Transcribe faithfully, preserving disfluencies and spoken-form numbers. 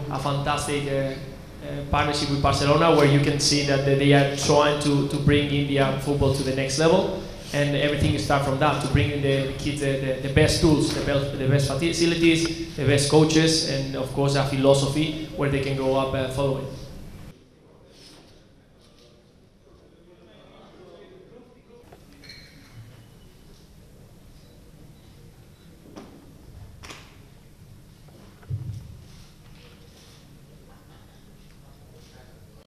a fantastic uh, uh, partnership with Barcelona, where you can see that they are trying to, to bring Indian football to the next level. And everything starts from that, to bring in the, the kids the, the, the best tools, the best, the best facilities, the best coaches, and of course a philosophy where they can grow up uh, following.